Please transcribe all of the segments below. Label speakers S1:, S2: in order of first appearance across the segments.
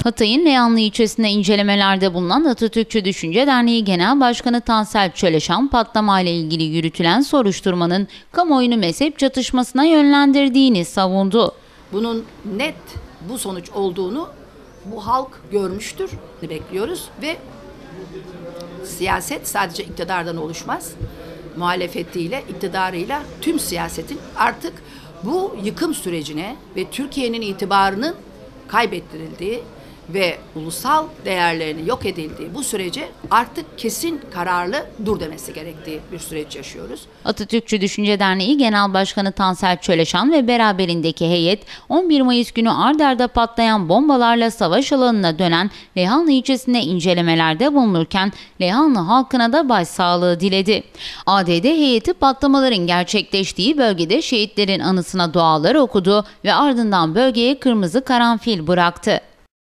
S1: Hatay'ın Reyhanlı ilçesinde incelemelerde bulunan Atatürkçü Düşünce Derneği Genel Başkanı Tansel Çöleşan, patlamayla ilgili yürütülen soruşturmanın kamuoyunu mezhep çatışmasına yönlendirdiğini savundu.
S2: Bunun net bu sonuç olduğunu bu halk görmüştür, bekliyoruz ve siyaset sadece iktidardan oluşmaz. Muhalefetiyle, iktidarıyla tüm siyasetin artık bu yıkım sürecine ve Türkiye'nin itibarının kaybettirildiği ve ulusal değerlerinin yok edildiği bu sürece artık kesin kararlı dur demesi gerektiği bir süreç yaşıyoruz.
S1: Atatürkçü Düşünce Derneği Genel Başkanı Tansel Çöleşan ve beraberindeki heyet 11 Mayıs günü ard arda patlayan bombalarla savaş alanına dönen Reyhanlı ilçesinde incelemelerde bulunurken Reyhanlı halkına da başsağlığı diledi. ADD heyeti patlamaların gerçekleştiği bölgede şehitlerin anısına dualar okudu ve ardından bölgeye kırmızı karanfil bıraktı.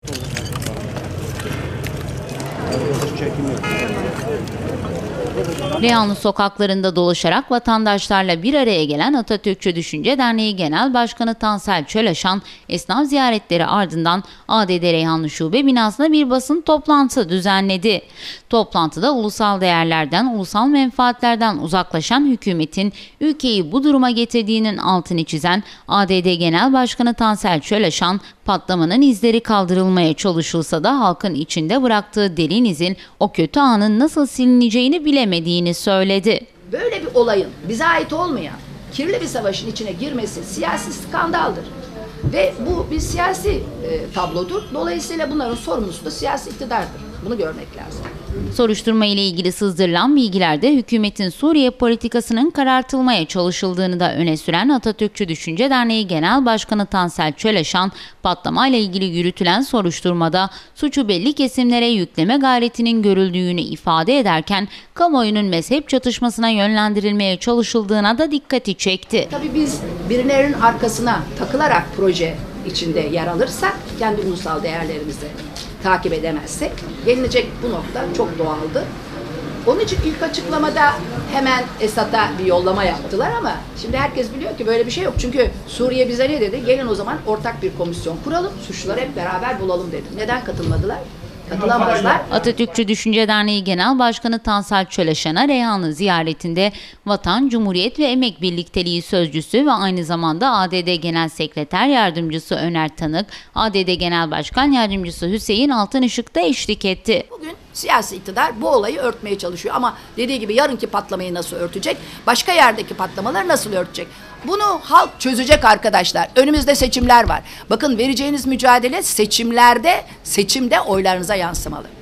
S1: Reyhanlı sokaklarında dolaşarak vatandaşlarla bir araya gelen Atatürkçü Düşünce Derneği Genel Başkanı Tansel Çöleşan, esnaf ziyaretleri ardından ADD Reyhanlı Şube binasında bir basın toplantısı düzenledi. Toplantıda ulusal değerlerden, ulusal menfaatlerden uzaklaşan hükümetin ülkeyi bu duruma getirdiğinin altını çizen ADD Genel Başkanı Tansel Çöleşan, patlamanın izleri kaldırılmaya çalışılsa da halkın içinde bıraktığı derin izin o kötü anın nasıl silineceğini bilemediğini söyledi.
S2: Böyle bir olayın bize ait olmayan kirli bir savaşın içine girmesi siyasi skandaldır. Ve bu bir siyasi tablodur. Dolayısıyla bunların sorumlusu da siyasi iktidardır. Bunu görmek lazım.
S1: Soruşturma ile ilgili sızdırılan bilgilerde hükümetin Suriye politikasının karartılmaya çalışıldığını da öne süren Atatürkçü Düşünce Derneği Genel Başkanı Tansel Çöleşan, patlamayla ilgili yürütülen soruşturmada suçu belli kesimlere yükleme gayretinin görüldüğünü ifade ederken kamuoyunun mezhep çatışmasına yönlendirilmeye çalışıldığına da dikkati çekti.
S2: Tabii biz birilerinin arkasına takılarak proje içinde yer alırsak, kendi ulusal değerlerimizi takip edemezsek, gelinecek bu nokta çok doğaldı. Onun için ilk açıklamada hemen Esad'a bir yollama yaptılar ama şimdi herkes biliyor ki böyle bir şey yok. Çünkü Suriye bize ne dedi? Gelin o zaman ortak bir komisyon kuralım, suçluları hep beraber bulalım dedi. Neden katılmadılar? Katılamazlar.
S1: Atatürkçü Düşünce Derneği Genel Başkanı Tansel Çöleşan'a Reyhanlı ziyaretinde Vatan, Cumhuriyet ve Emek Birlikteliği Sözcüsü ve aynı zamanda ADD Genel Sekreter Yardımcısı Öner Tanık, ADD Genel Başkan Yardımcısı Hüseyin Altınışık da eşlik etti.
S2: Bugün siyasi iktidar bu olayı örtmeye çalışıyor ama dediği gibi yarınki patlamayı nasıl örtecek? Başka yerdeki patlamaları nasıl örtecek? Bunu halk çözecek arkadaşlar. Önümüzde seçimler var. Bakın vereceğiniz mücadele seçimde oylarınıza yansımalı.